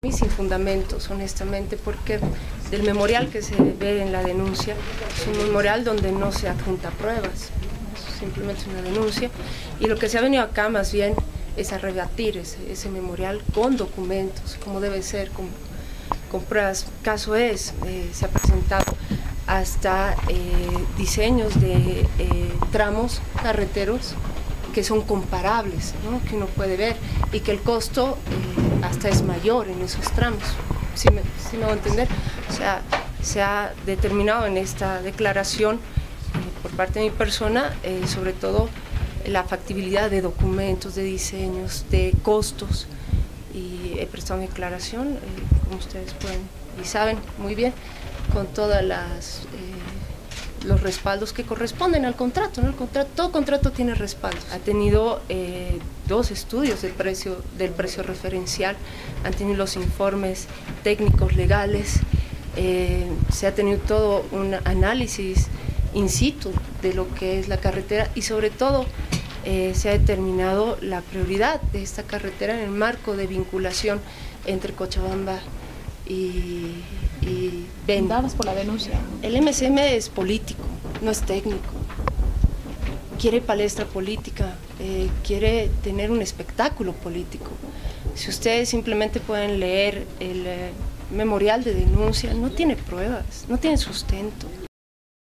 Sin fundamentos, honestamente, porque del memorial que se ve en la denuncia es un memorial donde no se adjunta pruebas, es simplemente una denuncia, y lo que se ha venido acá más bien es a rebatir ese memorial con documentos, como debe ser, con pruebas. Caso es, se ha presentado hasta diseños de tramos carreteros que son comparables, ¿no? Que uno puede ver, y que el costo hasta es mayor en esos tramos, si me voy a entender. O sea, se ha determinado en esta declaración por parte de mi persona, sobre todo la factibilidad de documentos, de diseños, de costos, y he prestado mi declaración, como ustedes pueden y saben muy bien, con todas los respaldos que corresponden al contrato, ¿no? Todo contrato tiene respaldos. Ha tenido 2 estudios del precio referencial, han tenido los informes técnicos legales, se ha tenido todo un análisis in situ de lo que es la carretera, y sobre todo se ha determinado la prioridad de esta carretera en el marco de vinculación entre Cochabamba y Beni. Dadas por la denuncia. El MCM es político, no es técnico. Quiere palestra política, quiere tener un espectáculo político. Si ustedes simplemente pueden leer el memorial de denuncia, no tiene pruebas, no tiene sustento.